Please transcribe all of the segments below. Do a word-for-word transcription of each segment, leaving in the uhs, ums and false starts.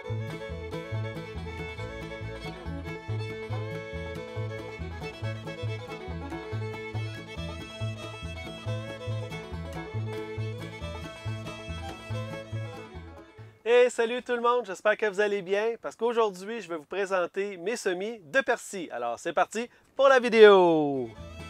Hey, salut tout le monde, j'espère que vous allez bien parce qu'aujourd'hui je vais vous présenter mes semis de persil. Alors c'est parti pour la vidéo!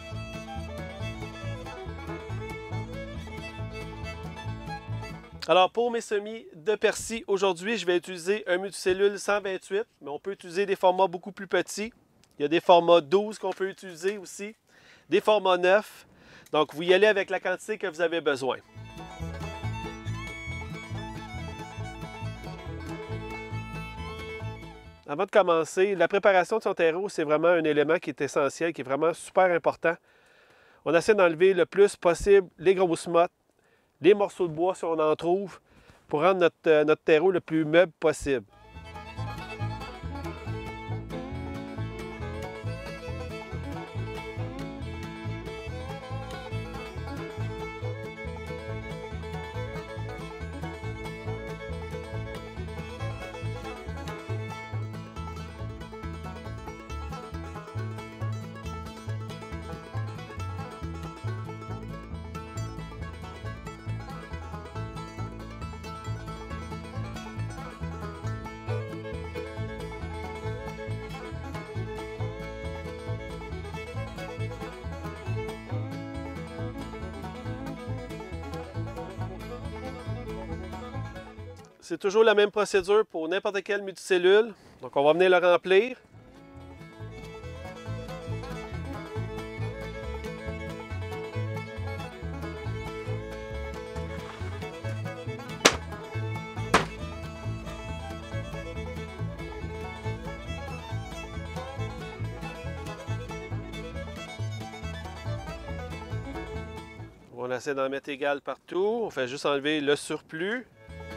Alors pour mes semis de persil, aujourd'hui je vais utiliser un multicellule cent vingt-huit, mais on peut utiliser des formats beaucoup plus petits. Il y a des formats douze qu'on peut utiliser aussi, des formats neuf. Donc vous y allez avec la quantité que vous avez besoin. Avant de commencer, la préparation de son terreau, c'est vraiment un élément qui est essentiel, qui est vraiment super important. On essaie d'enlever le plus possible les grosses mottes, les morceaux de bois si on en trouve, pour rendre notre, euh, notre terreau le plus meuble possible. C'est toujours la même procédure pour n'importe quelle multicellule. Donc on va venir le remplir. On essaie d'en mettre égal partout. On fait juste enlever le surplus.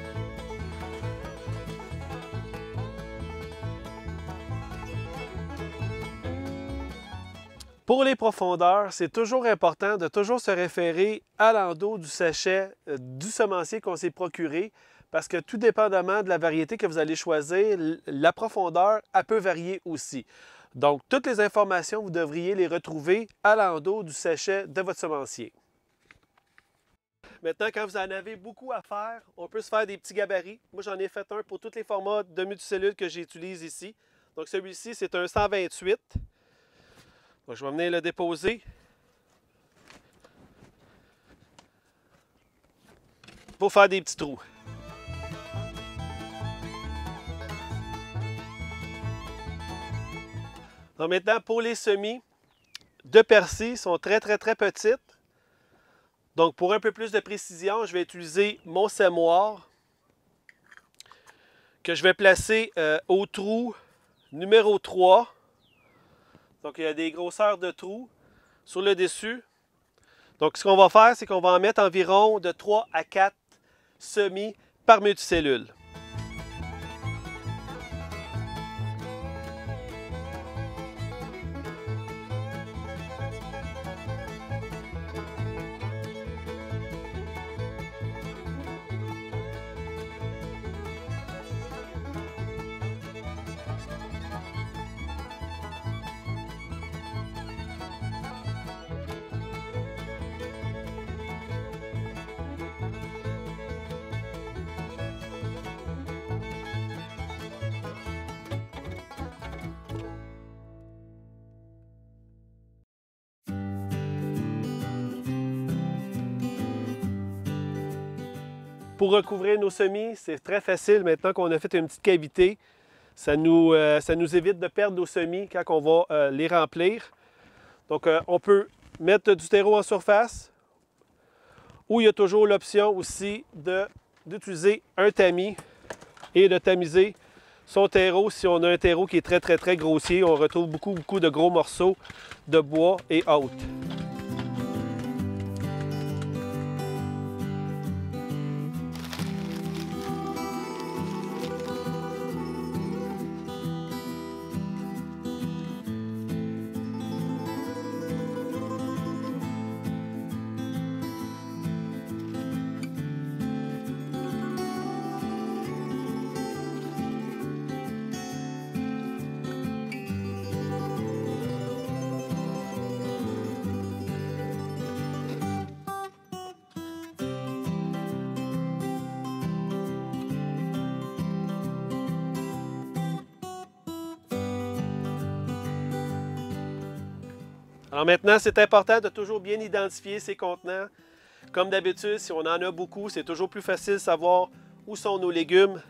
Pour les profondeurs, c'est toujours important de toujours se référer à l'endos du sachet euh, du semencier qu'on s'est procuré parce que tout dépendamment de la variété que vous allez choisir, la profondeur, elle peut varier aussi. Donc, toutes les informations, vous devriez les retrouver à l'endos du sachet de votre semencier. Maintenant, quand vous en avez beaucoup à faire, on peut se faire des petits gabarits. Moi, j'en ai fait un pour tous les formats de multicellules que j'utilise ici. Donc, celui-ci, c'est un cent vingt-huit. Donc, je vais venir le déposer. Pour faire des petits trous. Donc maintenant, pour les semis de persil, sont très très très petites. Donc pour un peu plus de précision, je vais utiliser mon semoir que je vais placer euh, au trou numéro trois. Donc, il y a des grosseurs de trous sur le dessus. Donc, ce qu'on va faire, c'est qu'on va en mettre environ de trois à quatre semis par multicellule. Pour recouvrir nos semis, c'est très facile maintenant qu'on a fait une petite cavité. Ça nous, euh, ça nous évite de perdre nos semis quand on va euh, les remplir. Donc, euh, on peut mettre du terreau en surface ou il y a toujours l'option aussi d'utiliser un tamis et de tamiser son terreau. Si on a un terreau qui est très, très, très grossier, on retrouve beaucoup, beaucoup de gros morceaux de bois et autres. Alors maintenant, c'est important de toujours bien identifier ces contenants. Comme d'habitude, si on en a beaucoup, c'est toujours plus facile de savoir où sont nos légumes.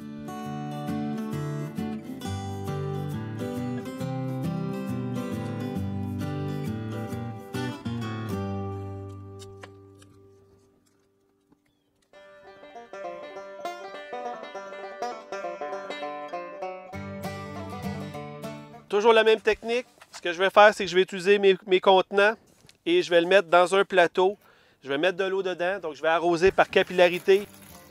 Toujours la même technique. Ce que je vais faire, c'est que je vais utiliser mes, mes contenants et je vais le mettre dans un plateau. Je vais mettre de l'eau dedans, donc je vais arroser par capillarité.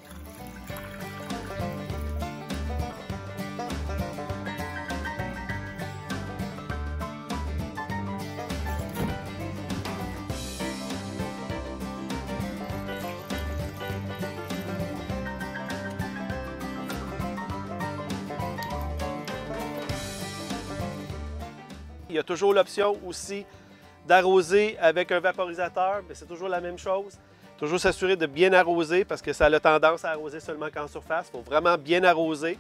Il y a toujours l'option aussi d'arroser avec un vaporisateur, mais c'est toujours la même chose. Toujours s'assurer de bien arroser parce que ça a tendance à arroser seulement qu'en surface. Il faut vraiment bien arroser.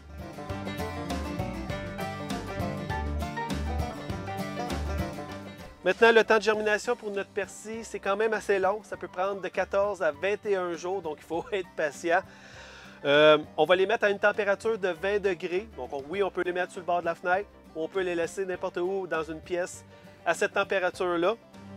Maintenant, le temps de germination pour notre persil, c'est quand même assez long. Ça peut prendre de quatorze à vingt et un jours, donc il faut être patient. Euh, on va les mettre à une température de vingt degrés. Donc on, oui, on peut les mettre sur le bord de la fenêtre ou on peut les laisser n'importe où dans une pièce à cette température-là.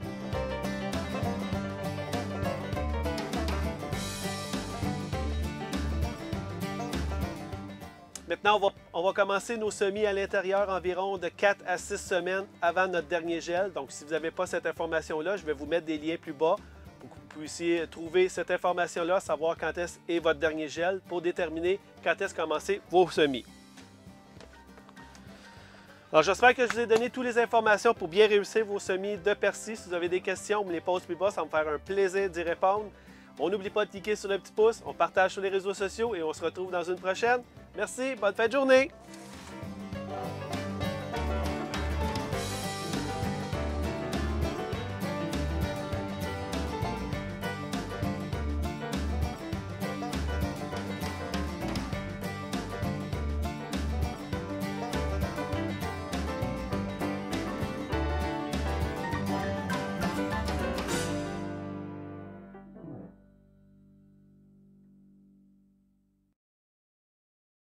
Maintenant, on va, on va commencer nos semis à l'intérieur environ de quatre à six semaines avant notre dernier gel. Donc, si vous n'avez pas cette information-là, je vais vous mettre des liens plus bas pour que vous puissiez trouver cette information-là, savoir quand est-ce est votre dernier gel pour déterminer quand est-ce commencer vos semis. Alors, j'espère que je vous ai donné toutes les informations pour bien réussir vos semis de persil. Si vous avez des questions, vous me les posez plus bas, ça va me faire un plaisir d'y répondre. On n'oublie pas de cliquer sur le petit pouce, on partage sur les réseaux sociaux et on se retrouve dans une prochaine. Merci, bonne fin de journée!